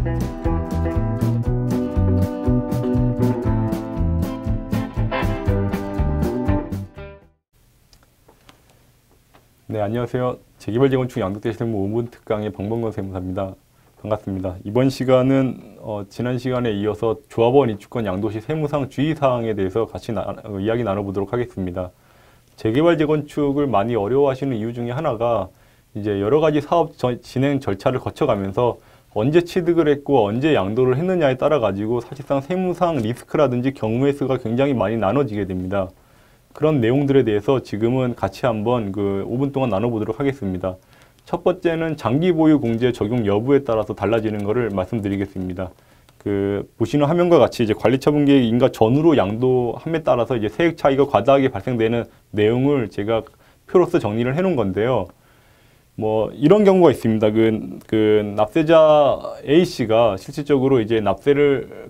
네, 안녕하세요. 재개발 재건축 양도대실무 5분 특강의 박범건 세무사입니다. 반갑습니다. 이번 시간은 지난 시간에 이어서 조합원 입주권 양도시 세무상 주의사항에 대해서 같이 이야기 나눠보도록 하겠습니다. 재개발 재건축을 많이 어려워하시는 이유 중에 하나가 이제 여러 가지 사업 진행 절차를 거쳐가면서 언제 취득을 했고 언제 양도를 했느냐에 따라 가지고 사실상 세무상 리스크라든지 경우의 수가 굉장히 많이 나눠지게 됩니다. 그런 내용들에 대해서 지금은 같이 한번 5분 동안 나눠보도록 하겠습니다. 첫 번째는 장기 보유 공제 적용 여부에 따라서 달라지는 것을 말씀드리겠습니다. 보시는 화면과 같이 이제 관리처분 계획 인가 전후로 양도함에 따라서 이제 세액 차이가 과다하게 발생되는 내용을 제가 표로서 정리를 해 놓은 건데요. 이런 경우가 있습니다. 납세자 A씨가 실질적으로 이제 납세를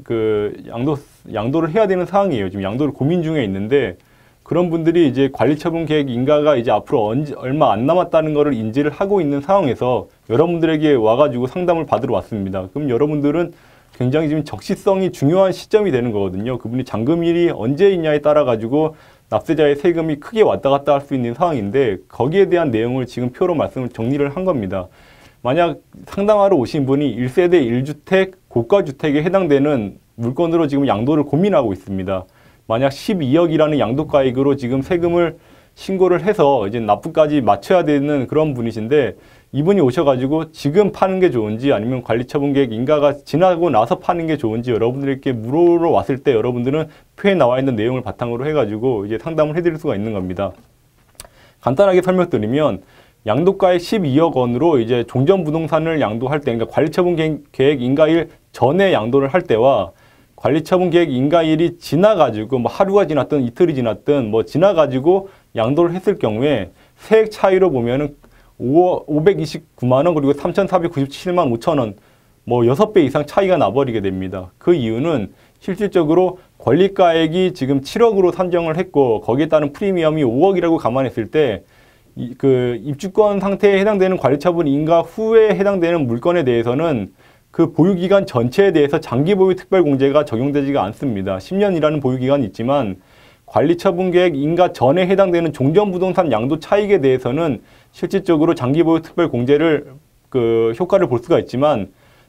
양도를 해야 되는 상황이에요. 지금 양도를 고민 중에 있는데, 그런 분들이 이제 관리처분 계획 인가가 이제 앞으로 얼마 안 남았다는 것을 인지를 하고 있는 상황에서 여러분들에게 와가지고 상담을 받으러 왔습니다. 그럼 여러분들은 굉장히 지금 적시성이 중요한 시점이 되는 거거든요. 그분이 잔금일이 언제 있냐에 따라 가지고 납세자의 세금이 크게 왔다 갔다 할 수 있는 상황인데, 거기에 대한 내용을 지금 표로 정리를 한 겁니다. 만약 상담하러 오신 분이 1세대 1주택 고가주택에 해당되는 물건으로 지금 양도를 고민하고 있습니다. 만약 12억이라는 양도가액으로 지금 세금을 신고를 해서 이제 납부까지 맞춰야 되는 그런 분이신데, 이분이 오셔가지고 지금 파는 게 좋은지 아니면 관리처분 계획 인가가 지나고 나서 파는 게 좋은지 여러분들께 물어러 왔을 때 여러분들은 표에 나와 있는 내용을 바탕으로 해가지고 이제 상담을 해드릴 수가 있는 겁니다. 간단하게 설명드리면, 양도가액 12억 원으로 이제 종전부동산을 양도할 때, 그러니까 관리처분 계획 인가일 전에 양도를 할 때와 관리처분 계획 인가일이 지나가지고 하루가 지났든 이틀이 지났든 지나가지고 양도를 했을 경우에 세액 차이로 보면은 529만 원 그리고 3,497만 5천 원 6배 이상 차이가 나버리게 됩니다. 그 이유는 실질적으로 권리가액이 지금 7억으로 산정을 했고 거기에 따른 프리미엄이 5억이라고 감안했을 때 입주권 상태에 해당되는 관리처분 인가 후에 해당되는 물건에 대해서는 그 보유기간 전체에 대해서 장기보유 특별공제가 적용되지가 않습니다. 10년이라는 보유기간이 있지만 관리처분 계획 인가 전에 해당되는 종전부동산 양도 차익에 대해서는 실질적으로 장기보유 특별공제를 효과를 볼 수가 있지만,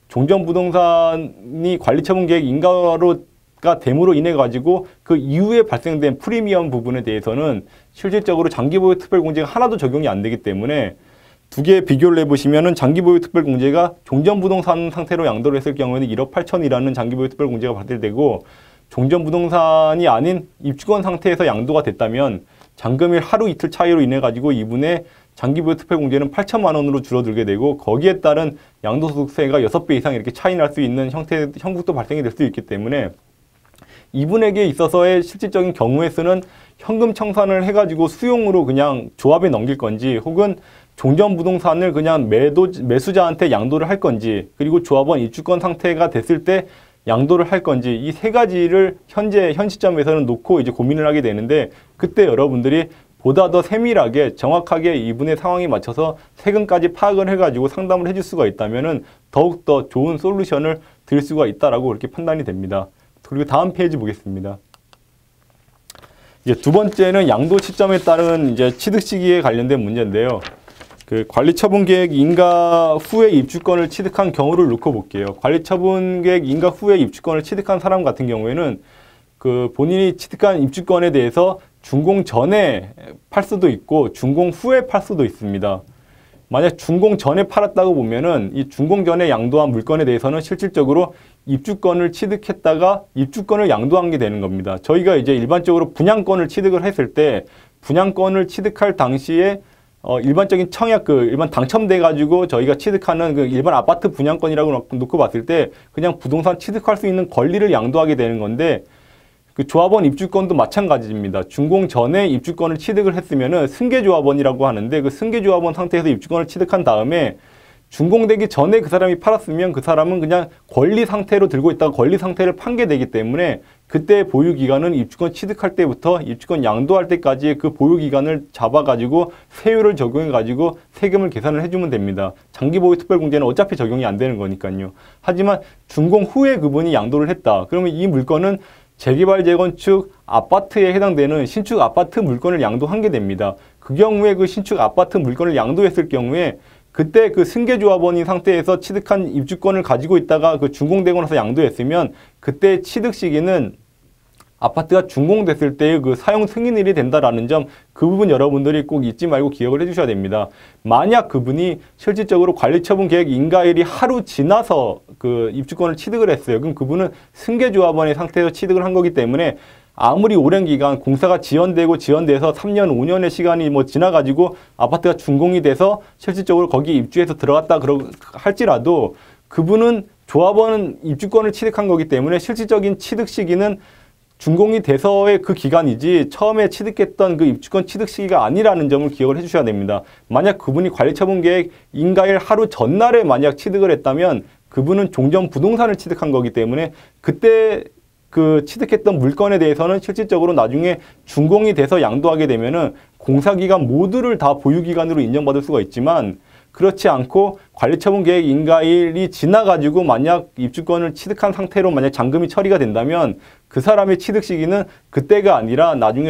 종전부동산이 관리처분 계획 인가가 됨으로 인해 가지고 그 이후에 발생된 프리미엄 부분에 대해서는 실질적으로 장기보유 특별공제가 하나도 적용이 안 되기 때문에 두 개 비교를 해보시면은 장기보유 특별공제가 종전부동산 상태로 양도를 했을 경우에는 1억 8천이라는 장기보유 특별공제가 발생되고, 종전부동산이 아닌 입주권 상태에서 양도가 됐다면 잔금일 하루 이틀 차이로 인해 가지고 이분의 장기보유 특별공제는 8천만 원으로 줄어들게 되고, 거기에 따른 양도소득세가 6배 이상 이렇게 차이 날 수 있는 형국도 발생이 될 수 있기 때문에 이분에게 있어서의 실질적인 경우의 수는 현금 청산을 해가지고 수용으로 그냥 조합에 넘길 건지, 혹은 종전부동산을 그냥 매수자한테 양도를 할 건지, 그리고 조합원 입주권 상태가 됐을 때 양도를 할 건지, 이 세 가지를 현 시점에서는 놓고 이제 고민을 하게 되는데, 그때 여러분들이 보다 더 세밀하게 정확하게 이분의 상황에 맞춰서 세금까지 파악을 해가지고 상담을 해줄 수가 있다면은 더욱더 좋은 솔루션을 드릴 수가 있다라고 그렇게 판단이 됩니다. 그리고 다음 페이지 보겠습니다. 이제 두 번째는 양도 시점에 따른 이제 취득 시기에 관련된 문제인데요. 관리처분 계획 인가 후에 입주권을 취득한 경우를 놓고 볼게요. 관리처분 계획 인가 후에 입주권을 취득한 사람 같은 경우에는 본인이 취득한 입주권에 대해서 준공 전에 팔 수도 있고 준공 후에 팔 수도 있습니다. 만약 준공 전에 팔았다고 보면은 이 준공 전에 양도한 물건에 대해서는 실질적으로 입주권을 취득했다가 입주권을 양도한 게 되는 겁니다. 저희가 이제 일반적으로 분양권을 취득을 했을 때 분양권을 취득할 당시에 일반적인 청약 일반 당첨돼 가지고 저희가 취득하는 일반 아파트 분양권이라고 놓고 봤을 때 그냥 부동산 취득할 수 있는 권리를 양도하게 되는 건데, 조합원 입주권도 마찬가지입니다. 준공 전에 입주권을 취득을 했으면은 승계조합원이라고 하는데, 그 승계조합원 상태에서 입주권을 취득한 다음에 준공되기 전에 그 사람이 팔았으면 그 사람은 그냥 권리 상태로 들고 있다가 권리 상태를 판게 되기 때문에 그때 보유기간은 입주권 취득할 때부터 입주권 양도할 때까지의 그 보유기간을 잡아가지고 세율을 적용해가지고 세금을 계산을 해주면 됩니다. 장기보유 특별공제는 어차피 적용이 안 되는 거니까요. 하지만 준공 후에 그분이 양도를 했다. 그러면 이 물건은 재개발, 재건축, 아파트에 해당되는 신축 아파트 물건을 양도한 게 됩니다. 그 경우에 그 신축 아파트 물건을 양도했을 경우에 그때 그 승계조합원인 상태에서 취득한 입주권을 가지고 있다가 그 준공되고 나서 양도했으면 그때 취득 시기는 아파트가 준공됐을 때의 그 사용 승인일이 된다라는 점, 그 부분 여러분들이 꼭 잊지 말고 기억을 해주셔야 됩니다. 만약 그분이 실질적으로 관리처분계획 인가일이 하루 지나서 그 입주권을 취득을 했어요. 그럼 그분은 승계조합원의 상태에서 취득을 한 거기 때문에 아무리 오랜 기간 공사가 지연돼서 3년, 5년의 시간이 뭐 지나가지고 아파트가 준공이 돼서 실질적으로 거기 입주해서 들어갔다 할지라도 그분은 조합원은 입주권을 취득한 거기 때문에 실질적인 취득 시기는 준공이 돼서의 그 기간이지 처음에 취득했던 그 입주권 취득 시기가 아니라는 점을 기억을 해주셔야 됩니다. 만약 그분이 관리처분계획 인가일 하루 전날에 만약 취득을 했다면 그분은 종전 부동산을 취득한 거기 때문에 그때 그 취득했던 물건에 대해서는 실질적으로 나중에 준공이 돼서 양도하게 되면은 공사기간 모두를 다 보유기간으로 인정받을 수가 있지만 그렇지 않고 관리처분계획 인가일이 지나가지고 만약 입주권을 취득한 상태로 만약 잔금이 처리가 된다면 그 사람의 취득 시기는 그때가 아니라 나중에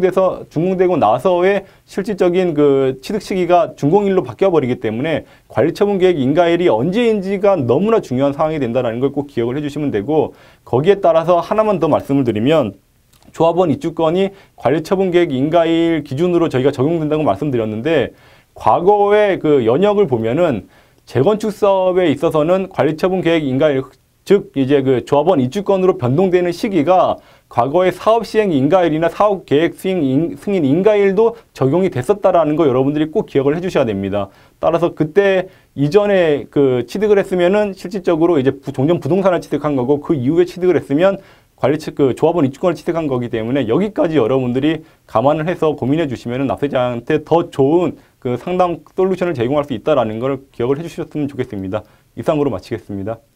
준공되고 나서의 실질적인 그 취득 시기가 준공일로 바뀌어버리기 때문에 관리처분계획 인가일이 언제인지가 너무나 중요한 상황이 된다는 걸 꼭 기억을 해주시면 되고, 거기에 따라서 하나만 더 말씀을 드리면 조합원 입주권이 관리처분계획 인가일 기준으로 저희가 적용된다고 말씀드렸는데 과거의 그 연역을 보면은 재건축 사업에 있어서는 관리처분계획 인가일, 즉 이제 그 조합원 입주권으로 변동되는 시기가 과거의 사업 시행 인가일이나 사업 계획 승인 인가일도 적용이 됐었다라는 거 여러분들이 꼭 기억을 해주셔야 됩니다. 따라서 그때 이전에 그 취득을 했으면은 실질적으로 이제 종전 부동산을 취득한 거고 그 이후에 취득을 했으면 그 조합원 입주권을 취득한 거기 때문에 여기까지 여러분들이 감안을 해서 고민해 주시면은 납세자한테 더 좋은 그 상담 솔루션을 제공할 수 있다라는 걸 기억을 해주셨으면 좋겠습니다. 이상으로 마치겠습니다.